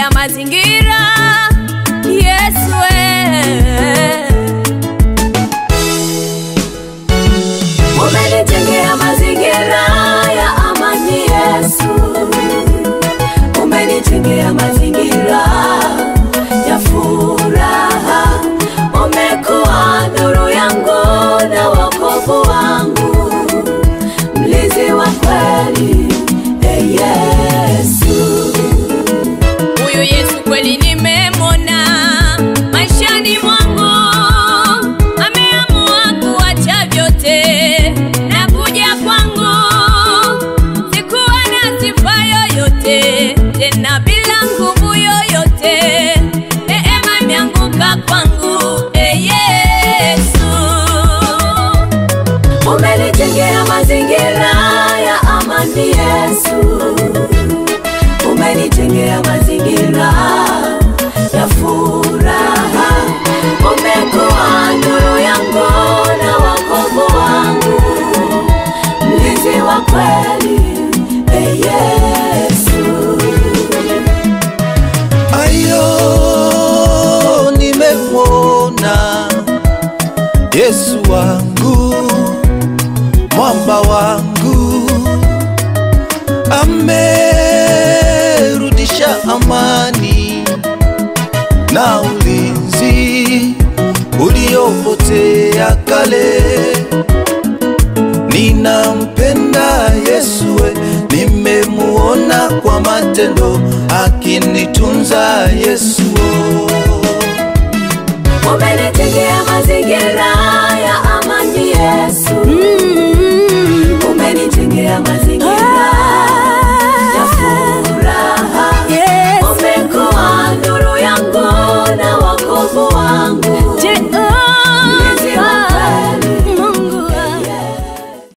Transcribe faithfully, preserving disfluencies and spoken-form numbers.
mazingira, Yesu umenijengea mazingira ya amani, Yesu umenijengea mazingira ya furaha, umekuwa nuru yangu na wokovu wangu, mlinzi wa kweli, hey Yesu. Huyu Yesu kweli nimemwona maishani mwangu, ameamua kuacha vyote na kuja kwangu. Sikuwa na sifa yoyote, tena bila nguvu yoyote, neema imeanguka kwangu, hey Yesu. Umenijengea mazingira ya amani, Yesu umenijengea mazingira ya furaha, umekuwa nuru yangu na wokovu wangu, mlinzi wa kweli, hey Yesu. Ayo nimemwona Yesu wangu, mwamba wangu, amerudisha amani na ulinzi uliopotea kale. Ninampenda Yesu, nimemuona kwa matendo akinitunza Yesu.